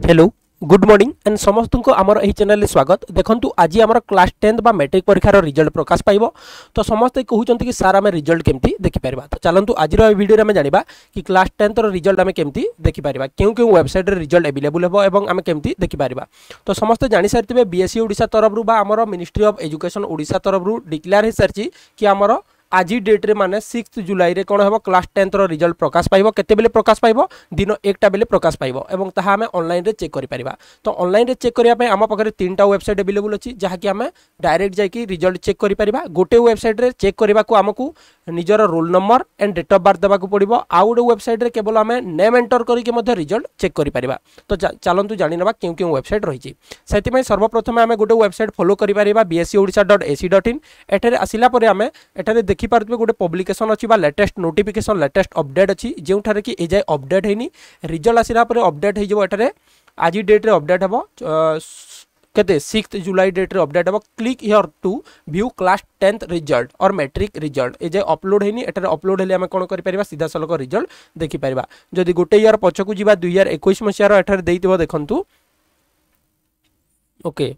Hello good morning and समस्त को आमर यही चैनल में स्वागत। देखंतु आज आमर क्लास 10 बा मैट्रिक परीक्षार रिजल्ट प्रकाश पाइबो। तो समस्त कहउचंती कि सार आम रिजल्ट केमती देखि परबा। तो चलंतु आज वीडियो में जानिबा कि क्लास 10 रो रिजल्ट आम केमती देखि परबा, क्यों वेबसाइट रे रिजल्ट अवेलेबल हेबो एवं आम केमती देखि परबा। तो समस्त जानि सारथिबे बीएससी ओडिशा तरफ रु बा आमर मिनिस्ट्री ऑफ एजुकेशन ओडिशा तरफ रु डिक्लेयर हे सरची कि आमर आज डेट रे माने 6 जुलाई रे कोन हेबो क्लास 10 रो रिजल्ट प्रकाश पाइबो। केते बेले प्रकाश पाइबो? दिन 1टा बेले प्रकाश पाइबो एवं ताहा हमें ऑनलाइन रे चेक करि परिबा। तो ऑनलाइन रे चेक करिया पे आम पाखरे 3टा वेबसाइट अवेलेबल अछि जहा कि हमें डायरेक्ट जाई रिजल्ट चेक करि परिबा। गोटे वेबसाइट रे चेक करबा को हमकु निजर roll number and date of birth देबा को पड़िबो। आ गोटे वेबसाइट रे केवल हमें नेम एंटर करि के मध्ये रिजल्ट चेक करि परिबा। तो चलंतु जानि नबा क्यों वेबसाइट रही छि। सेति में सर्वप्रथम हमें गोटे वेबसाइट फॉलो करि परिबा bscodisha.ac.in। एठारे आसिला परे हमें एठारे देखि पारबे गोटे पब्लिकेशन अछि बा लेटेस्ट नोटिफिकेशन लेटेस्ट अपडेट अछि जेउठारे कि ए जाय अपडेट हेनी। रिजल्ट आसिला परे अपडेट हे जबो। एठारे आज डेट रे अपडेट हेबो केते 6 जुलाई डेट रे अपडेट हेबो। Click here to view class 10th result और मैट्रिक रिजल्ट। ए जे अपलोड हेनी एठारे अपलोड हेले हम कोन करि परिबा सीधा सलक रिजल्ट देखि परिबा। जदि गोटे ईयर पछकु जिबा 2021 मसिया रो एठारे देइतिबो देखंतु। ओके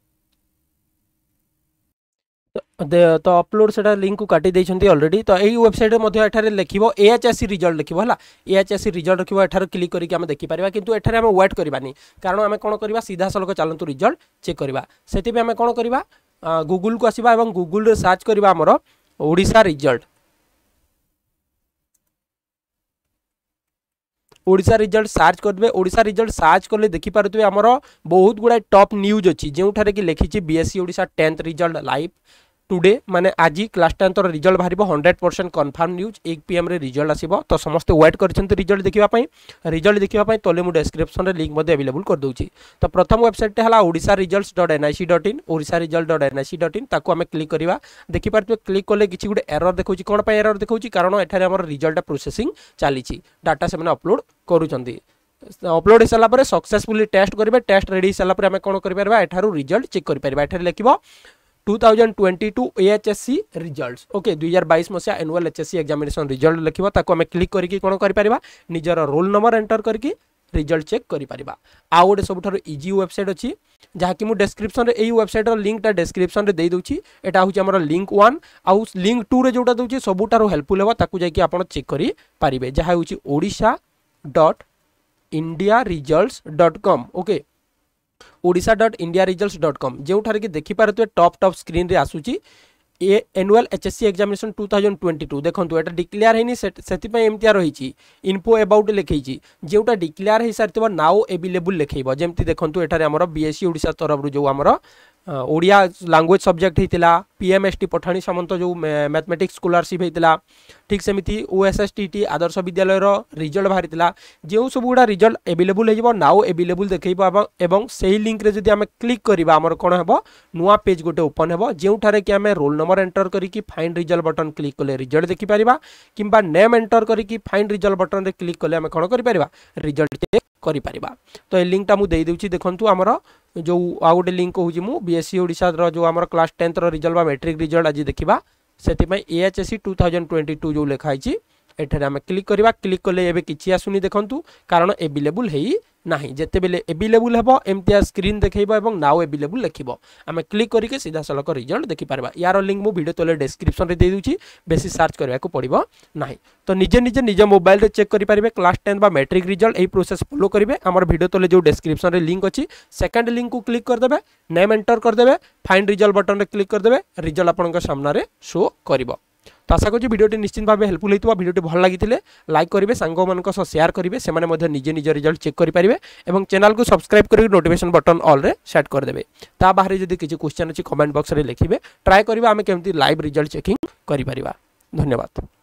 तो अपलोड से लिंक को काटी देइछंती ऑलरेडी। तो यही वेबसाइट रे मध्ये एठारे लेखिबो एएचएससी रिजल्ट लेखिबो हला। एएचएससी रिजल्ट रखिबो एठारे क्लिक करिक हम देखि परिबा, किंतु एठारे हम वेट करबानी कारण हम कोन करबा सीधा सलक चलंतु रिजल्ट चेक करबा। सेति पे हम कोन करबा गूगल को आसीबा एवं गूगल रे सर्च करबा हमरो Odisha result. Odisha result search करबे। ओडिशा रिजल्ट सर्च करले देखि पारतबे हमरो बहुत गुडा टॉप न्यूज अछि जेउठारे कि लेखिछि BSE Odisha 10th result live today माने आज क्लास 10 रो रिजल्ट बाहरिबो 100% कंफर्म न्यूज 1 PM रे रिजल्ट आसीबो। तो समस्त वेट करछन्ते रिजल्ट देखिबा पई। रिजल्ट देखिबा पई तले मु डिस्क्रिप्शन रे लिंक मध्ये अवेलेबल कर दोउची। तो प्रथम वेबसाइट हला odisharesults.nic.in odisharesults.nic.in ताको हमें क्लिक करिवा। देखि पारतबे क्लिक करले किछि गुडे एरर देखौची। कोन पई एरर देखौची? कारण एठारे हमर रिजल्ट प्रोसेसिंग चालीची, डाटा से माने अपलोड करूचंती। अपलोड हो सारा सक्सेसफुली टेस्ट करेंगे। टेस्ट रेडी सारा आम कौन कर एठारू रिजल्ट चेक कर। एठारे लिखिबो 2022 एएचएससी रिजल्ट्स। ओके 2022 मसिया एनुअल एचएससी एग्जामिनेशन रिजल्ट लिखिबो। ताको हमें क्लिक करके कौन कर निजर रोल नंबर एंटर करके रिजल्ट चेक करि परिबा। आ गोटे सबुठारु इजी वेबसाइट अछि जहा कि मु डिस्क्रिप्शन रे एई वेबसाइट रो लिंक ता डिस्क्रिप्शन रे देई दोछि। एटा होछि हमर लिंक 1 आउ लिंक 2 रे जोटा दोछि सबुठारु हेल्पफुल हेबा। ताकू जाय कि आपण चेक करि परिबे जहा होछि odisha.indiaresults.com। ओके odisha.indiaresults.com जेउठारे कि देखि पारतबे टॉप स्क्रीन रे आसुची ए एनुअल एचएससी एग्जामिनेशन 2022। देखंतु एटा डिक्लेयर हेनी सेति पय एमतिया रहिची इन्फो अबाउट लेखैची जेउटा डिक्लेयर हे सारतिबो नाउ अवेलेबल लेखैबो। जेमति देखंतु एटारे हमर बीएससी ओडिशा तरफ रु जो हमर ओडिया लैंग्वेज सब्जेक्ट हेतिला पीएमएसटी पठाणी सामंत जो मैथमेटिक्स स्कॉलरशिप हेतिला ठीक सेमिति ओएसएसटीटी आदर्श विद्यालय रो रिजल्ट बाहरितिला। जेउ सब गुडा रिजल्ट अवेलेबल हेजिबो नाउ अवेलेबल देखैबो एवं सेही लिंक रे जदि हमें क्लिक करिबा हमर कोन हेबो नुवा पेज गोटे ओपन हेबो जेउठारे कि हमें रोल नंबर एंटर करिकि फाइंड रिजल्ट बटन क्लिक कले रिजल्ट देखि परिबा, किंबा नेम एंटर करिकि फाइंड रिजल्ट बटन रे क्लिक कले हमें कोन करि परिबा रिजल्ट चेक करि परिबा। तो ए लिंक ता मु देइ देउची। देखंतु हमर जो आ गोटे लिंक होउची मु बीएससी ओडिशा रो जो हमर क्लास 10th रो रिजल्ट बा मैट्रिक रिजल्ट आज देखिबा। सेति पय एएचएससी 2022 जो लेखा आइची एठारे हम क्लिक करिबा। क्लिक कले एबे किछि आसुनी देखंतु कारण अवेलेबल हेई नाही। जेते बेले अवेलेबल हेबो एमतिया स्क्रीन देखैबो एवं नाउ अवेलेबल लिखिबो। हम क्लिक करिके सीधा सलक रिजल्ट देखि पारबा। यार लिंक मु वीडियो तले डिस्क्रिप्शन रे दे दूची, बेसी सर्च करबा को पड़िबो नाही। तो निजे मोबाइल रे चेक करि पारिबे क्लास 10 बा मैट्रिक रिजल्ट। एई प्रोसेस फॉलो करिवे। हमर वीडियो तले जो डिस्क्रिप्शन रे लिंक अछि सेकंड लिंक को क्लिक कर देबे, नेम एंटर कर देबे, फाइंड रिजल्ट बटन रे क्लिक कर देबे, रिजल्ट आपनका सामना रे शो करिवो। तो आशा करूँ वीडियो निश्चित भाव हेल्पफुल होता। वीडियो भल लगी लाइक करेंगे, सांग मान शेयर करेंगे, से निजे निज रिजल्ट चेक करेंगे और चैनल को सब्सक्राइब कर नोटिफिकेशन बटन ऑल रे सेट करदे। ता बाहर जब किसी क्वेश्चन अच्छी कमेंट बॉक्स रे लिखिए, ट्राए करिबा आमे केमती लाइव रिजल्ट चेकिंग करि परिबा। धन्यवाद।